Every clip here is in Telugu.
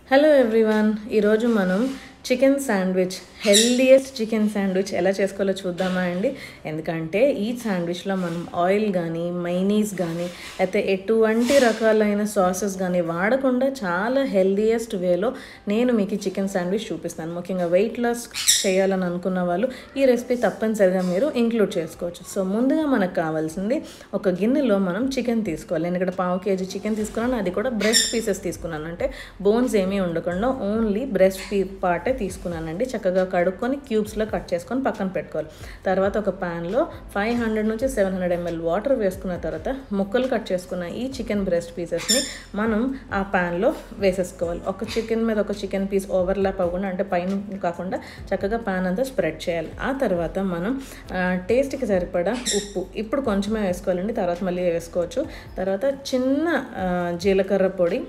హలో ఎవ్రీవన్, ఈరోజు మనం chicken sandwich healthiest chicken sandwich ఎలా చేసుకోవాలో చూద్దామా అండి. ఎందుకంటే ఈ శాండ్విచ్లో మనం ఆయిల్ కానీ మైనీస్ కానీ అయితే ఎటువంటి రకాలైన సాసెస్ కానీ వాడకుండా చాలా హెల్దీయెస్ట్ వేలో నేను మీకు ఈ చికెన్ శాండ్విచ్ చూపిస్తాను. ముఖ్యంగా వెయిట్ లాస్ చేయాలని అనుకున్న వాళ్ళు ఈ రెసిపీ తప్పనిసరిగా మీరు ఇంక్లూడ్ చేసుకోవచ్చు. సో ముందుగా మనకు కావాల్సింది ఒక గిన్నెలో మనం చికెన్ తీసుకోవాలి. నేను ఇక్కడ 1/2 kg చికెన్ తీసుకున్నాను, అది కూడా బ్రెస్ట్ పీసెస్ తీసుకున్నాను. అంటే బోన్స్ ఏమీ ఉండకుండా ఓన్లీ బ్రెస్ట్ పార్టే తీసుకున్నానండి. చక్కగా కడుక్కొని క్యూబ్స్లో కట్ చేసుకొని పక్కన పెట్టుకోవాలి. తర్వాత ఒక ప్యాన్లో 500 నుంచి 700 ml వాటర్ వేసుకున్న తర్వాత ముక్కలు కట్ చేసుకున్న ఈ చికెన్ బ్రెస్ట్ పీసెస్ని మనం ఆ ప్యాన్లో వేసేసుకోవాలి. ఒక చికెన్ మీద ఒక చికెన్ పీస్ ఓవర్లాప్ అవ్వకుండా, అంటే పైన కాకుండా చక్కగా ప్యాన్ అంతా స్ప్రెడ్ చేయాలి. ఆ తర్వాత మనం టేస్ట్కి సరిపడా ఉప్పు ఇప్పుడు కొంచెమే వేసుకోవాలండి, తర్వాత మళ్ళీ వేసుకోవచ్చు. తర్వాత చిన్న జీలకర్ర పొడి,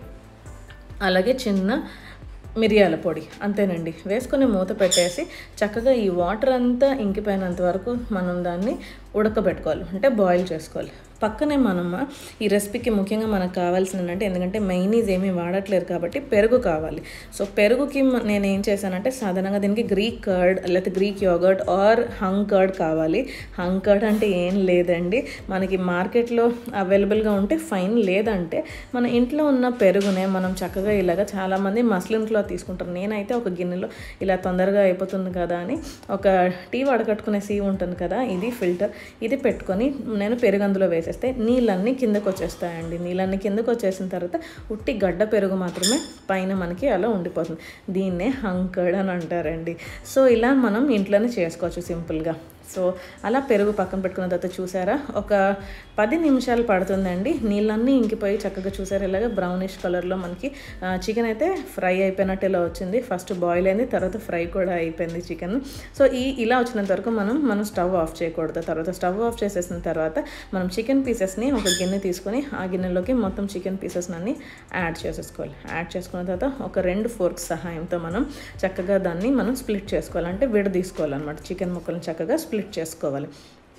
అలాగే చిన్న మిరియాల పొడి, అంతేనండి. వేసుకొని మూత పెట్టేసి చక్కగా ఈ వాటర్ అంతా ఇంకిపోయినంత వరకు మనం దాన్ని ఉడకబెట్టుకోవాలి, అంటే బాయిల్ చేసుకోవాలి. పక్కనే మనం ఈ రెసిపీకి ముఖ్యంగా మనకు కావాల్సింది అంటే, ఎందుకంటే మైనీస్ ఏమీ వాడట్లేదు కాబట్టి పెరుగు కావాలి. సో పెరుగుకి నేను ఏం చేశానంటే, సాధారణంగా దీనికి గ్రీక్ కర్డ్ లేకపోతే Greek yogurt or hung curd కావాలి. హంగ్ కర్డ్ అంటే ఏం లేదండి, మనకి మార్కెట్లో అవైలబుల్గా ఉంటే ఫైన్, లేదంటే మన ఇంట్లో ఉన్న పెరుగునే మనం చక్కగా ఇలాగా చాలామంది మస్లిన్ క్లాత్ తీసుకుంటారు. నేనైతే ఒక గిన్నెలో ఇలా తొందరగా అయిపోతుంది కదా అని ఒక టీ వడకట్టుకునే సీవ్ ఉంటుంది కదా, ఇది ఫిల్టర్, ఇది పెట్టుకొని నేను పెరుగు అందులో వేసేస్తే నీళ్ళన్నీ కిందకు వచ్చేస్తాయండి. నీళ్ళన్నీ కిందకు వచ్చేసిన తర్వాత ఉట్టి గడ్డ పెరుగు మాత్రమే పైన మనకి అలా ఉండిపోతుంది. దీన్నే హంగ్ కర్డ్ అని అంటారండి. సో ఇలా మనం ఇంట్లోనే చేసుకోవచ్చు సింపుల్గా. సో అలా పెరుగు పక్కన పెట్టుకున్న తర్వాత చూసారా, ఒక 10 నిమిషాలు పడుతుందండి. నీళ్ళన్నీ ఇంకిపోయి చక్కగా చూసారా ఇలాగ బ్రౌనిష్ కలర్లో మనకి చికెన్ అయితే ఫ్రై అయిపోయినట్టు ఇలా వచ్చింది. ఫస్ట్ బాయిల్ అయింది, తర్వాత ఫ్రై కూడా అయిపోయింది చికెన్. సో ఇలా వచ్చినంత వరకు మనం స్టవ్ ఆఫ్ చేయకూడదు. తర్వాత స్టవ్ ఆఫ్ చేసేసిన తర్వాత మనం చికెన్ పీసెస్ని ఒక గిన్నె తీసుకొని ఆ గిన్నెలోకి మొత్తం చికెన్ పీసెస్ని అన్ని యాడ్ చేసేసుకోవాలి. యాడ్ చేసుకున్న తర్వాత ఒక 2 ఫోర్క్స్ సహాయంతో మనం చక్కగా దాన్ని మనం స్ప్లిట్ చేసుకోవాలి, అంటే విడదీసుకోవాలన్నమాట. చికెన్ ముక్కలను చక్కగా స్ప్లిట్ చేసుకోవాలి.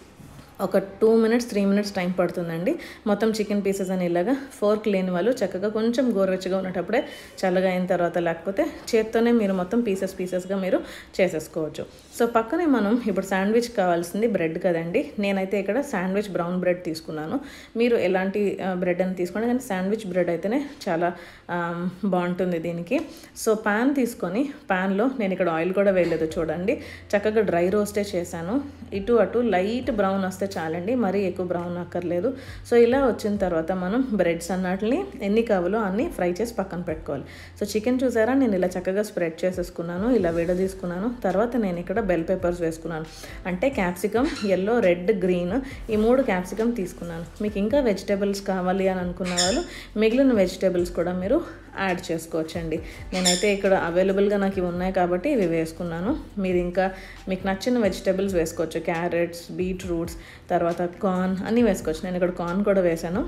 ఒక 2 minutes 3 minutes టైం పడుతుందండి. మొత్తం చికెన్ పీసెస్ అని ఇలాగా ఫోర్క్ లేని వాళ్ళు చక్కగా కొంచెం గోరువెచ్చగా ఉన్నప్పుడే చల్లగా అయిన తర్వాత, లేకపోతే చేత్తోనే మీరు మొత్తం పీసెస్గా మీరు చేసేసుకోవచ్చు. సో పక్కనే మనం ఇప్పుడు శాండ్విచ్ కావాల్సింది బ్రెడ్ కదండి. నేనైతే ఇక్కడ శాండ్విచ్ బ్రౌన్ బ్రెడ్ తీసుకున్నాను. మీరు ఎలాంటి బ్రెడ్ అని తీసుకోండి, కానీ శాండ్విచ్ బ్రెడ్ అయితేనే చాలా బాగుంటుంది దీనికి. సో ప్యాన్ తీసుకొని ప్యాన్లో నేను ఇక్కడ ఆయిల్ కూడా వేయలేదు చూడండి, చక్కగా డ్రై రోస్టే చేశాను. ఇటు అటు లైట్ బ్రౌన్ వస్తే చాలండి, మరీ ఎక్కువ బ్రౌన్ అక్కర్లేదు. సో ఇలా వచ్చిన తర్వాత మనం బ్రెడ్స్ అన్నట్లని ఎన్ని కావాలో అన్ని ఫ్రై చేసి పక్కన పెట్టుకోవాలి. సో చికెన్ చూసారా, నేను ఇలా చక్కగా స్ప్రెడ్ చేసేసుకున్నాను, ఇలా విడదీసుకున్నాను. తర్వాత నేను ఇక్కడ బెల్ పెప్పర్స్ వేసుకున్నాను, అంటే క్యాప్సికమ్, ఎల్లో, రెడ్, గ్రీన్, ఈ 3 క్యాప్సికమ్ తీసుకున్నాను. మీకు ఇంకా వెజిటేబుల్స్ కావాలి అని అనుకున్న వాళ్ళు మిగిలిన వెజిటేబుల్స్ కూడా మీరు యాడ్ చేసుకోవచ్చండి. నేనైతే ఇక్కడ అవైలబుల్గా నాకు ఇవి ఉన్నాయి కాబట్టి ఇవి వేసుకున్నాను. మీరు ఇంకా మీకు నచ్చిన వెజిటేబుల్స్ వేసుకోవచ్చు, క్యారెట్స్, బీట్రూట్స్, తర్వాత కార్న్ అన్నీ వేసుకోవచ్చు. నేను ఇక్కడ కార్న్ కూడా వేసాను.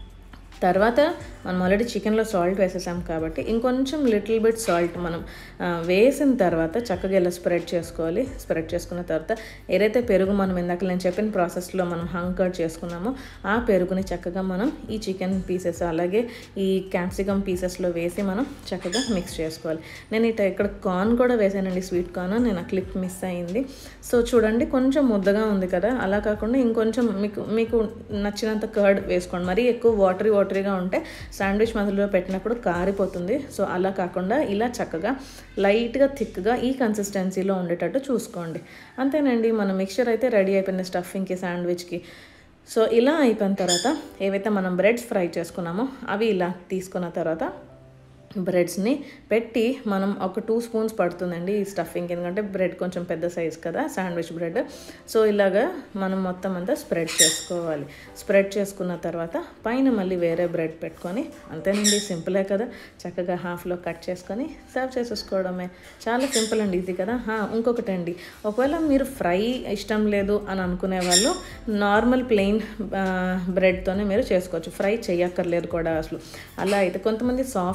తర్వాత మనం ఆల్రెడీ చికెన్లో సాల్ట్ వేసేసాం కాబట్టి ఇంకొంచెం లిటిల్ బిట్ సాల్ట్ మనం వేసిన తర్వాత చక్కగా ఇలా స్ప్రెడ్ చేసుకోవాలి. స్ప్రెడ్ చేసుకున్న తర్వాత ఏదైతే పెరుగు మనం ఇందాక నేను చెప్పిన ప్రాసెస్లో మనం హంగ్ కర్డ్ చేసుకున్నామో ఆ పెరుగుని చక్కగా మనం ఈ చికెన్ పీసెస్ అలాగే ఈ క్యాప్సికమ్ పీసెస్లో వేసి మనం చక్కగా మిక్స్ చేసుకోవాలి. నేను ఇక్కడ కార్న్ కూడా వేసానండి, స్వీట్ కార్న్. నేను ఆ క్లిప్ మిస్ అయింది. సో చూడండి కొంచెం ముద్దగా ఉంది కదా, అలా కాకుండా ఇంకొంచెం మీకు నచ్చినంత కర్డ్ వేసుకోండి. మరీ ఎక్కువ వాటరీగా ఉంటే శాండ్విచ్ మధ్యలో పెట్టినప్పుడు కారిపోతుంది. సో అలా కాకుండా ఇలా చక్కగా లైట్గా థిక్గా ఈ కన్సిస్టెన్సీలో ఉండేటట్టు చూసుకోండి. అంతేనండి, మన మిక్చర్ అయితే రెడీ అయిపోయింది స్టఫింగ్కి, శాండ్విచ్కి. సో ఇలా అయిపోయిన తర్వాత ఏవైతే మనం బ్రెడ్స్ ఫ్రై చేసుకున్నామో అవి ఇలా తీసుకున్న తర్వాత బ్రెడ్స్ని పెట్టి మనం ఒక 2 స్పూన్స్ పడుతుందండి ఈ స్టఫింగ్, ఎందుకంటే బ్రెడ్ కొంచెం పెద్ద సైజ్ కదా శాండ్విచ్ బ్రెడ్. సో ఇలాగా మనం మొత్తం అంతా స్ప్రెడ్ చేసుకోవాలి. స్ప్రెడ్ చేసుకున్న తర్వాత పైన మళ్ళీ వేరే బ్రెడ్ పెట్టుకొని, అంతేనండి, సింపులే కదా, చక్కగా హాఫ్లో కట్ చేసుకొని సర్వ్ చేసేసుకోవడమే. చాలా సింపుల్ అండి, ఈజీ కదా. ఇంకొకటి అండి, ఒకవేళ మీరు ఫ్రై ఇష్టం లేదు అని అనుకునే వాళ్ళు నార్మల్ ప్లెయిన్ బ్రెడ్తోనే మీరు చేసుకోవచ్చు, ఫ్రై చేయక్కర్లేదు కూడా అసలు. అలా అయితే కొంతమంది సాఫ్ట్గా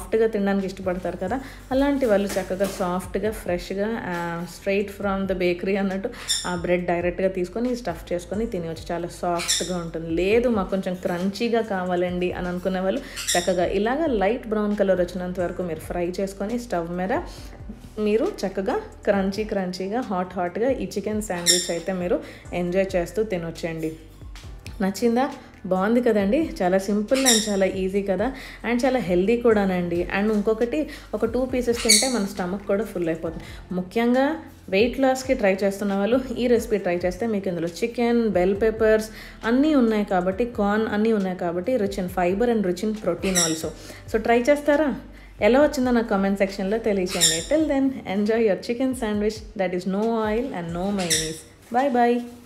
తినడానికి ఇష్టపడతారు కదా, అలాంటి వాళ్ళు చక్కగా సాఫ్ట్గా ఫ్రెష్గా స్ట్రైట్ ఫ్రమ్ ద బేకరీ అన్నట్టు ఆ బ్రెడ్ డైరెక్ట్గా తీసుకొని స్టఫ్ చేసుకొని తినవచ్చు. చాలా సాఫ్ట్గా ఉంటుంది. లేదు మాకు కొంచెం క్రంచీగా కావాలండి అని అనుకునే వాళ్ళు చక్కగా ఇలాగ లైట్ బ్రౌన్ కలర్ వచ్చినంత వరకు మీరు ఫ్రై చేసుకొని స్టవ్ మీద మీరు చక్కగా క్రంచీగా హాట్గా ఈ చికెన్ శాండ్విచ్ అయితే మీరు ఎంజాయ్ చేస్తూ తినొచ్చండి. నచ్చిందా? బాగుంది కదండి. చాలా సింపుల్ అండ్ చాలా ఈజీ కదా, అండ్ చాలా హెల్దీ కూడానండి. అండ్ ఇంకొకటి, ఒక 2 పీసెస్ తింటే మన స్టమక్ కూడా ఫుల్ అయిపోతుంది. ముఖ్యంగా వెయిట్ లాస్కి ట్రై చేస్తున్న వాళ్ళు ఈ రెసిపీ ట్రై చేస్తే మీకు ఇందులో చికెన్, బెల్ పెప్పర్స్ అన్నీ ఉన్నాయి కాబట్టి, కార్న్ అన్నీ ఉన్నాయి కాబట్టి rich in fibre and rich in protein also. So try చేస్తారా? ఎలా వచ్చిందో నాకు కామెంట్ సెక్షన్లో తెలియచేయండి. Till then enjoy your chicken sandwich that is no oil and no mayonnaise. Bye bye.